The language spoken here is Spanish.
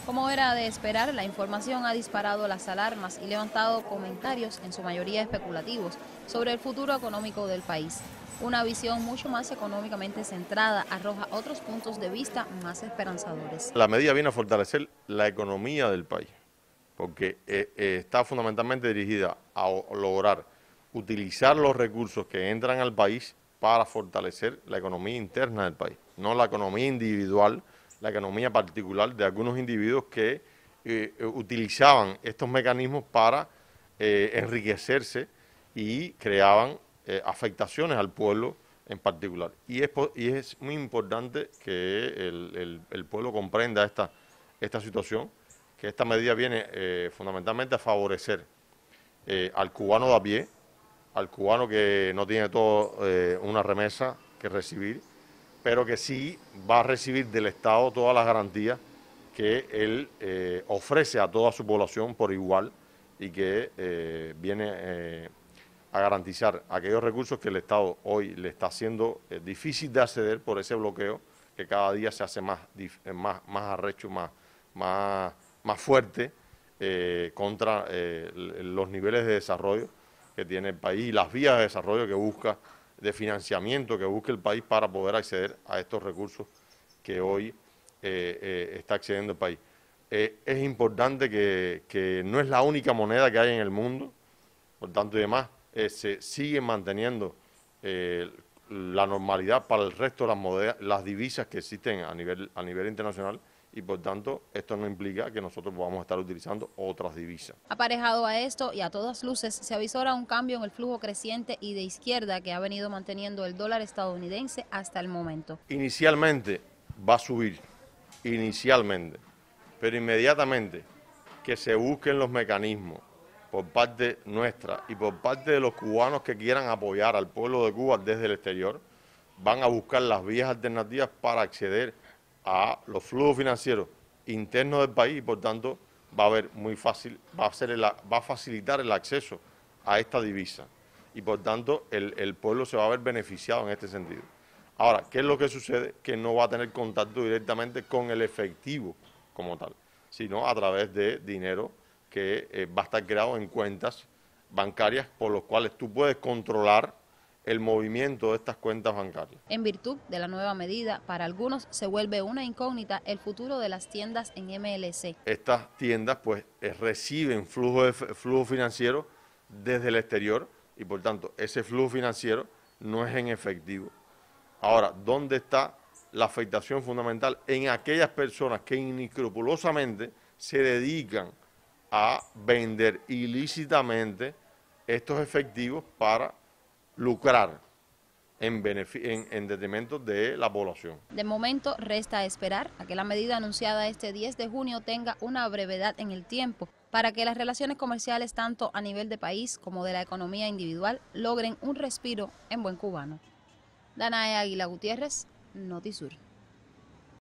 Como era de esperar, la información ha disparado las alarmas y levantado comentarios, en su mayoría especulativos, sobre el futuro económico del país. Una visión mucho más económicamente centrada arroja otros puntos de vista más esperanzadores. La medida viene a fortalecer la economía del país, porque está fundamentalmente dirigida a lograr utilizar los recursos que entran al país para fortalecer la economía interna del país, no la economía individual, la economía particular de algunos individuos que utilizaban estos mecanismos para enriquecerse y creaban afectaciones al pueblo en particular. Y es muy importante que el pueblo comprenda esta situación, que esta medida viene fundamentalmente a favorecer al cubano de a pie, al cubano que no tiene todo una remesa que recibir, pero que sí va a recibir del Estado todas las garantías que él ofrece a toda su población por igual y que viene a garantizar aquellos recursos que el Estado hoy le está haciendo difícil de acceder por ese bloqueo que cada día se hace más arrecho, más fuerte contra los niveles de desarrollo que tiene el país y las vías de desarrollo que busca, de financiamiento que busca el país para poder acceder a estos recursos que hoy está accediendo el país. Es importante que no es la única moneda que hay en el mundo, por tanto y demás, se siguen manteniendo la normalidad para el resto de las divisas que existen a nivel internacional y por tanto esto no implica que nosotros podamos estar utilizando otras divisas. Aparejado a esto y a todas luces, se avisora un cambio en el flujo creciente y de izquierda que ha venido manteniendo el dólar estadounidense hasta el momento. Inicialmente va a subir, inicialmente, pero inmediatamente que se busquen los mecanismos por parte nuestra y por parte de los cubanos que quieran apoyar al pueblo de Cuba desde el exterior, van a buscar las vías alternativas para acceder a los flujos financieros internos del país y por tanto va a facilitar el acceso a esta divisa y por tanto el pueblo se va a ver beneficiado en este sentido. Ahora, ¿qué es lo que sucede? Que no va a tener contacto directamente con el efectivo como tal, sino a través de dinero que va a estar creado en cuentas bancarias por los cuales tú puedes controlar el movimiento de estas cuentas bancarias. En virtud de la nueva medida, para algunos se vuelve una incógnita el futuro de las tiendas en MLC. Estas tiendas pues reciben flujo financiero desde el exterior y por tanto ese flujo financiero no es en efectivo. Ahora, ¿dónde está la afectación fundamental? En aquellas personas que inescrupulosamente se dedican a vender ilícitamente estos efectivos para lucrar en detrimento de la población. De momento resta esperar a que la medida anunciada este 10 de junio tenga una brevedad en el tiempo para que las relaciones comerciales tanto a nivel de país como de la economía individual logren un respiro en buen cubano. Danae Águila Gutiérrez, Notisur.